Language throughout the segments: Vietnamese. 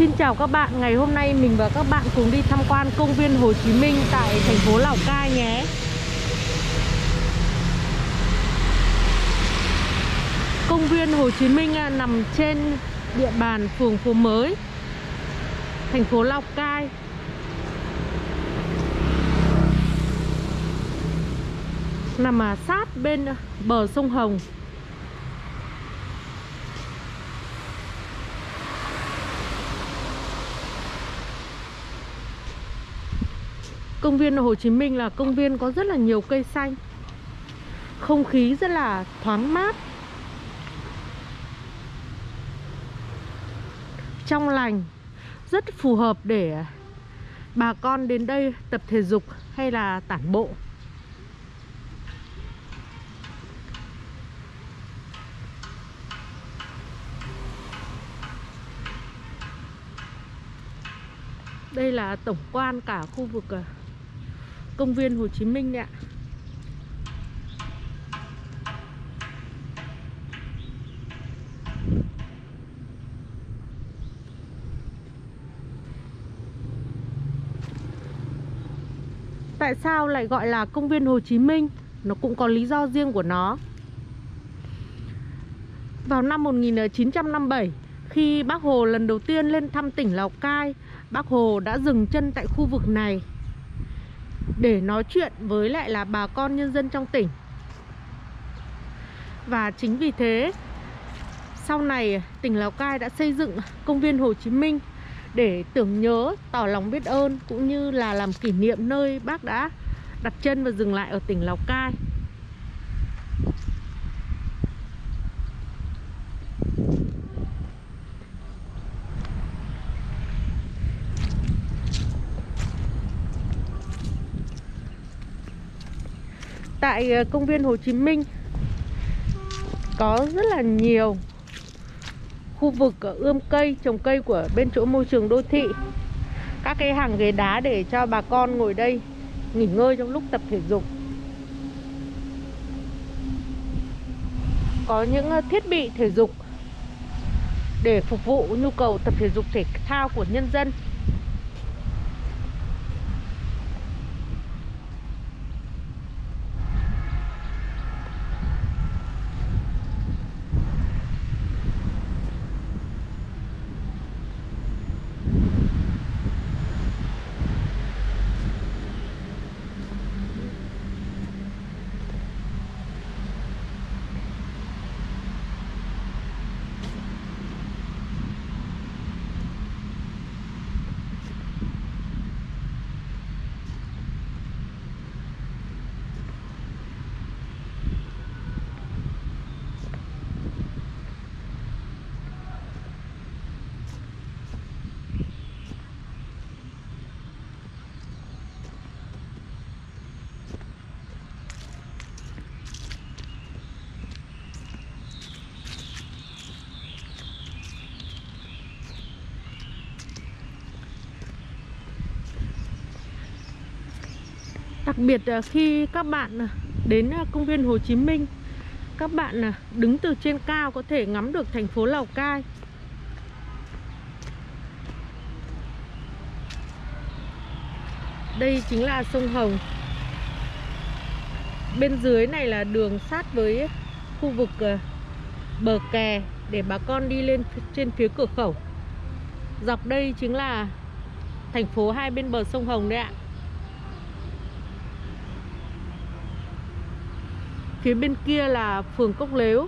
Xin chào các bạn, ngày hôm nay mình và các bạn cùng đi tham quan công viên Hồ Chí Minh tại thành phố Lào Cai nhé. Công viên Hồ Chí Minh nằm trên địa bàn phường Phố Mới, thành phố Lào Cai. Nằm sát bên bờ sông Hồng. Công viên Hồ Chí Minh là công viên có rất là nhiều cây xanh, không khí rất là thoáng mát, trong lành, rất phù hợp để bà con đến đây tập thể dục hay là tản bộ. Đây là tổng quan cả khu vực công viên Hồ Chí Minh đấy ạ. Tại sao lại gọi là công viên Hồ Chí Minh? Nó cũng có lý do riêng của nó. Vào năm 1957, khi Bác Hồ lần đầu tiên lên thăm tỉnh Lào Cai, Bác Hồ đã dừng chân tại khu vực này để nói chuyện với lại là bà con nhân dân trong tỉnh. Và chính vì thế, sau này tỉnh Lào Cai đã xây dựng công viên Hồ Chí Minh để tưởng nhớ, tỏ lòng biết ơn cũng như là làm kỷ niệm nơi Bác đã đặt chân và dừng lại ở tỉnh Lào Cai. Tại công viên Hồ Chí Minh có rất là nhiều khu vực ươm cây, trồng cây của bên chỗ môi trường đô thị. Các cái hàng ghế đá để cho bà con ngồi đây nghỉ ngơi trong lúc tập thể dục. Có những thiết bị thể dục để phục vụ nhu cầu tập thể dục thể thao của nhân dân. Đặc biệt khi các bạn đến công viên Hồ Chí Minh, các bạn đứng từ trên cao có thể ngắm được thành phố Lào Cai. Đây chính là sông Hồng. Bên dưới này là đường sát với khu vực bờ kè để bà con đi lên trên phía cửa khẩu. Dọc đây chính là thành phố hai bên bờ sông Hồng đấy ạ. Phía bên kia là phường Cốc Lếu.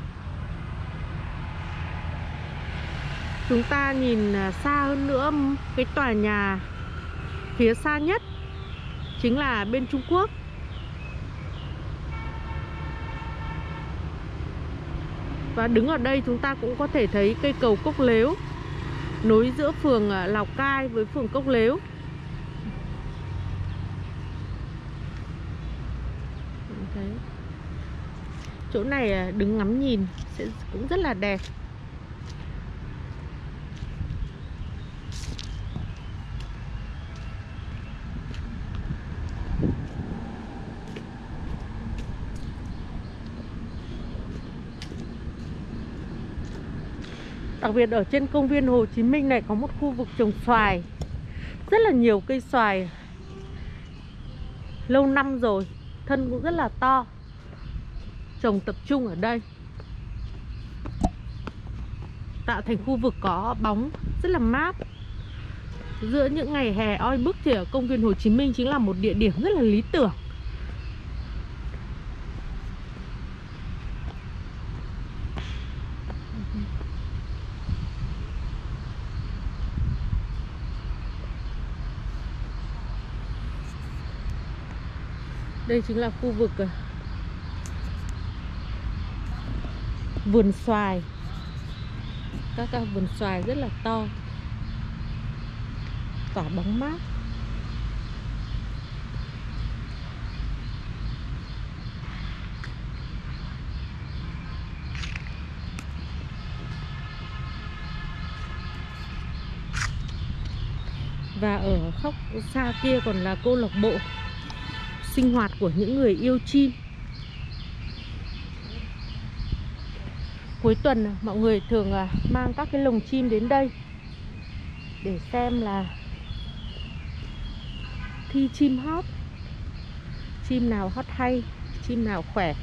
Chúng ta nhìn xa hơn nữa, cái tòa nhà phía xa nhất chính là bên Trung Quốc. Và đứng ở đây chúng ta cũng có thể thấy cây cầu Cốc Lếu nối giữa phường Lào Cai với phường Cốc Lếu. Chỗ này đứng ngắm nhìn cũng rất là đẹp. Đặc biệt ở trên công viên Hồ Chí Minh này có một khu vực trồng xoài. Rất là nhiều cây xoài lâu năm rồi, thân cũng rất là to, trồng tập trung ở đây, tạo thành khu vực có bóng rất là mát. Giữa những ngày hè oi bức thì ở công viên Hồ Chí Minh chính là một địa điểm rất là lý tưởng. Đây chính là khu vực vườn xoài. Các vườn xoài rất là to, tỏa bóng mát. Và ở góc xa kia còn là câu lạc bộ sinh hoạt của những người yêu chim. Cuối tuần mọi người thường mang các cái lồng chim đến đây để xem là thi chim hót, chim nào hót hay, chim nào khỏe.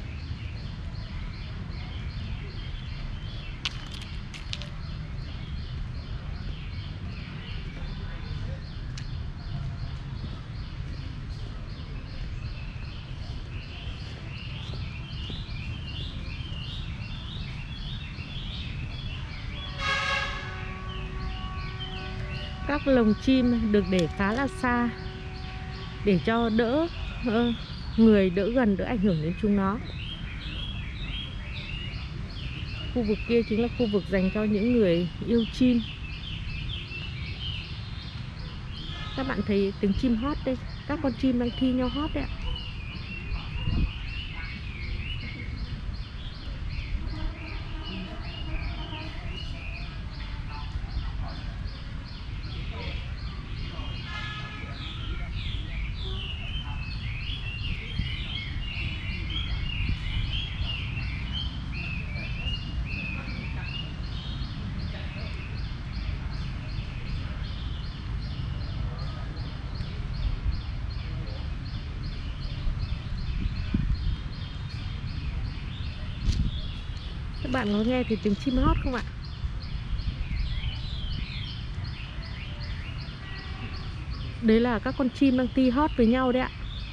Các lồng chim được để khá là xa để cho đỡ người đỡ gần, đỡ ảnh hưởng đến chúng nó. Khu vực kia chính là khu vực dành cho những người yêu chim. Các bạn thấy tiếng chim hót đây, các con chim đang thi nhau hót đấy ạ. Các bạn có nghe thì tiếng chim hót không ạ? Đấy là các con chim đang thi hót với nhau đấy ạ.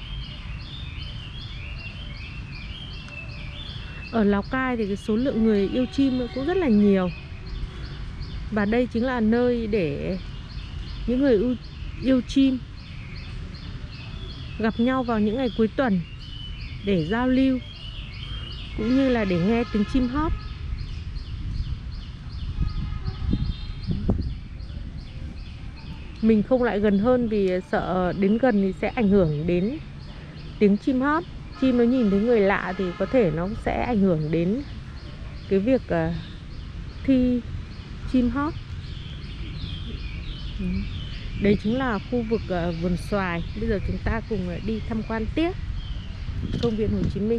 Ở Lào Cai thì cái số lượng người yêu chim cũng rất là nhiều. Và đây chính là nơi để những người yêu chim gặp nhau vào những ngày cuối tuần để giao lưu, cũng như là để nghe tiếng chim hót. Mình không lại gần hơn vì sợ đến gần thì sẽ ảnh hưởng đến tiếng chim hót. Chim nó nhìn thấy người lạ thì có thể nó sẽ ảnh hưởng đến cái việc thi chim hót. Đây chính là khu vực vườn xoài. Bây giờ chúng ta cùng đi tham quan tiếp công viên Hồ Chí Minh.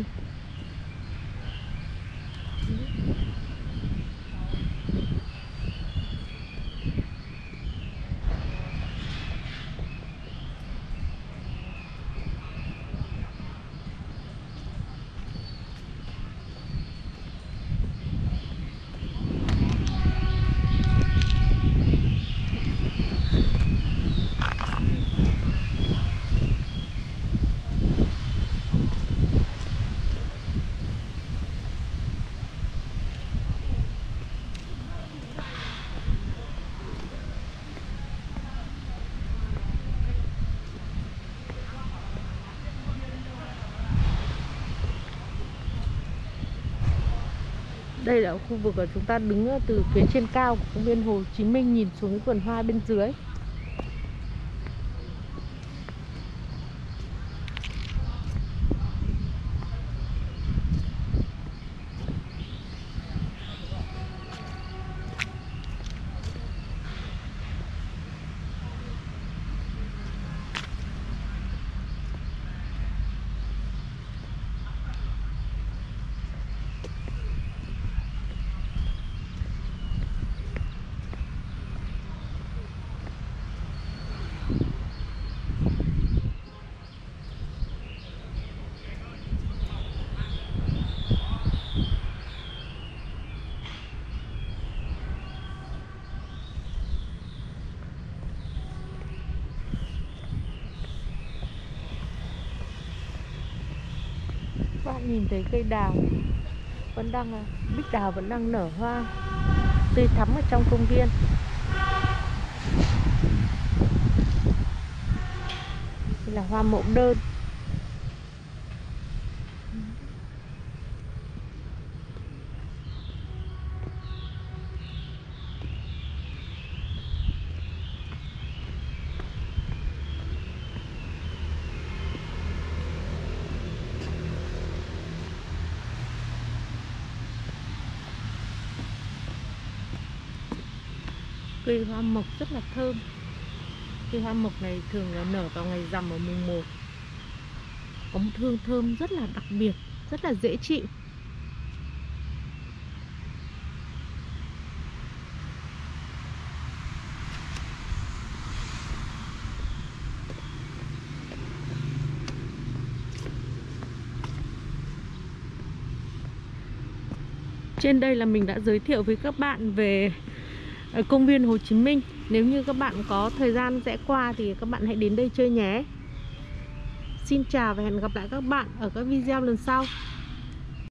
Đây là khu vực chúng ta đứng từ phía trên cao của công viên Hồ Chí Minh, nhìn xuống cái vườn hoa bên dưới. nhìn thấy cây đào vẫn đang, bích đào vẫn đang nở hoa tươi thắm ở trong công viên. Đây là hoa mẫu đơn. Cây hoa mộc rất là thơm. Cây hoa mộc này thường là nở vào ngày rằm ở mùng 1. Có một hương thơm rất là đặc biệt, rất là dễ chịu. Trên đây là mình đã giới thiệu với các bạn về công viên Hồ Chí Minh. Nếu như các bạn có thời gian rẽ qua thì các bạn hãy đến đây chơi nhé. Xin chào và hẹn gặp lại các bạn ở các video lần sau.